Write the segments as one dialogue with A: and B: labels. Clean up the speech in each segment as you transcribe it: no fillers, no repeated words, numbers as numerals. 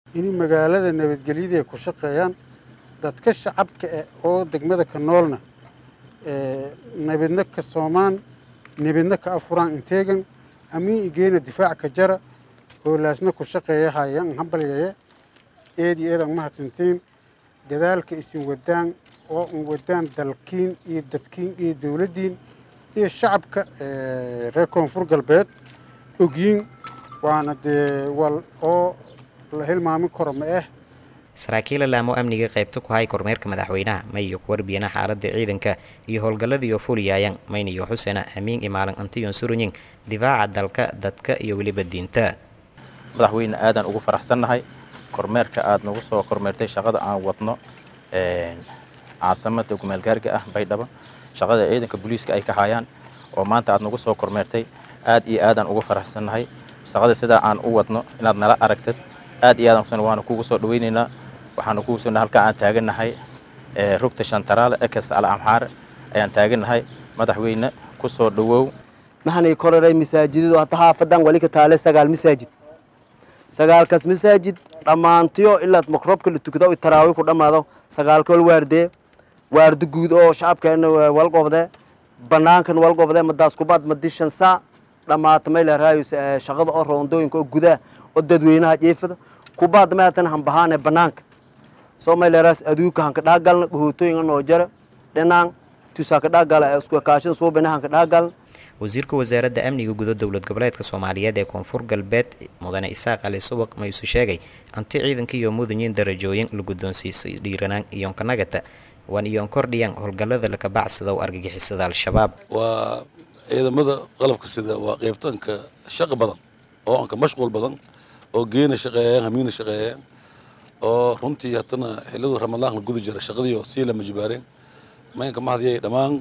A: inay magaalada nabadgelyada ku shaqeeyaan dadka shacabka oo degmada ka noolna nabadna ka Soomaan nabadna ka afuraan inteegan amii igeena difaac ka jara oo laasna ku shaqeeya hayaan hambalyeeye eedan mahadsantiin dadaalka isin wadaan oo wadaan dalkiin iyo dadkiin iyo dawladdiin iyo shacabka reer Koonfur Galbeed ogyiin waana wal oo la hilmaami karo ma
B: saraakiil laamo amniga qaybta ku hay kormeerka madaxweynaha mayo ku warbiyana xaaladda ciidanka iyo howlgalladii fuliyayaan mayniyo Xuseen Amiin imaalan antiyon surunyin difaaca dalka dadka iyo waliba diinta
C: madaxweyne aadan ugu faraxsanahay kormeerka aad nagu soo kormeertay shaqada aan wadno caasimada gumeel gaarga ah Baydhabo shaqada ciidanka booliiska ay ka hayaan oo maanta aad nagu soo kormeertay aad iyo aadan ugu faraxsanahay shaqada sida aan u wadno inaad nala aragtid aad iyo aadan waan kugu soo dhaweynaynaa waxaan kugu soo halka aan taaganahay rugta Shantaraal ekas al amxaar ayaan taaganahay madaxweyne ku soo dhawow
D: maxay koreeray masaajidada hata xaafadan wali ka taale sagaal masaajid sagaalkaas masaajid dhamaantiyo ilaa maqrabka la tukado taraawih ku dhamaado sagaalka waarde guud oo shacabkeena wal qobde banaankan wal qobde madaas ku baad madishan saa dhamaatmay la raayo shaqada oo roondooyinka oo gudaha oo dadweynaha jeefada ku baad maatan hanbahaan banaanka Soomaaliyeed aduunka han ka dhaagalna hootooyin noo jara dhanaan tusaaka dhaagala isku kaashan soo banaanka dhaagal
B: wasiirka wasaaradda amniga guud dawlad goboleedka Soomaaliyeed ee Koonfur Galbeed Mudane Isaaq Ali Subaq ma isu sheegay anti ciidanka iyo mudanyiin darajooyin la guddoonsiisay dhiiranaan iyo kanagata waan iyo kordhiyaan howlgallada la ka bacsada oo argagixisada al-shabaab
E: waa ciidamada qalabka sida waa qaybtanka shaqo badan oo anka mashquul badan oo geena shaqeeyaan hamiina shaqeeyaan oo runtii hatana xilliga Ramadaan la gudu jira shaqadii oo si la majbaareen maynka mahdiyay dhamaan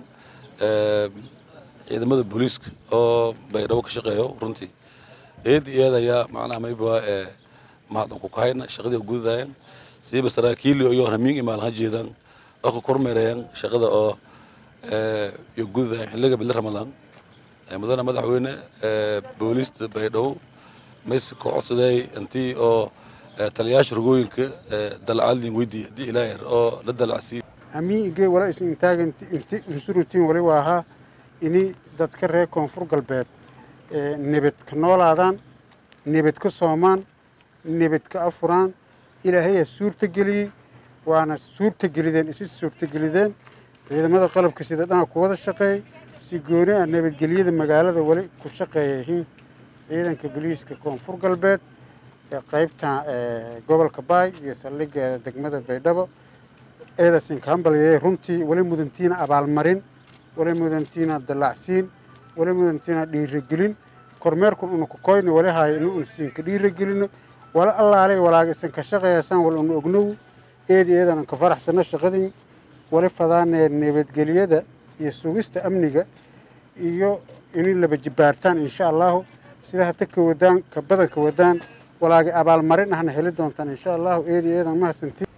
E: ciidamada booliiska oo Baydhabo ka shaqeeyo runtii iyada macnaha mayba maad ku kahayna shaqadii gududayaan siiba saraakiil iyo hamiin imaal hajeedaan oo kormeerayaan shaqada oo iyo gududayaan xilliga bil Ramadaan mudane madaxweyne booliiska Baydhabo mees ku codsaday intii oo taliyaasha rugooyinka dalcadin weydii hadii ilaahay oo la dalacsi
A: amiige wala isin taaganti inti usurutiin wali waaha ini dadka reer Koonfur Galbeed nabad ka noolaadaan nabad ka Soomaan nabad ka afuraan ilaahay suurta galiyay waana suurta galideen ciidamada qalabka sida dhan ku wada shaqeey si gooni ah nabadgelyada magaalada wali ku shaqeeyeen ciidanka booliiska Koonfur Galbeed ee qaybta gobolka Baay iyo saldhigga degmada Baydhabo eedasin kambaliyay runtii wali mudantiina abaalmarin wali mudantiina dalacsiin wali mudantiina dhiirigelin kormeerku uu ku koyno wali hay inuu siin ka dhiirigelino wala allaalay walaagisan ka shaqeeysan wal uu ognow eedan ka faraxsana shaqadii wali fadaanay nabadgelyada iyo sugista amniga iyo in la bajibaartaan insha Allah sida hata ka wadaan ka badan ka wadaan walaagi abaalmarin ahna heli doontaan insha Allah eedan ma santi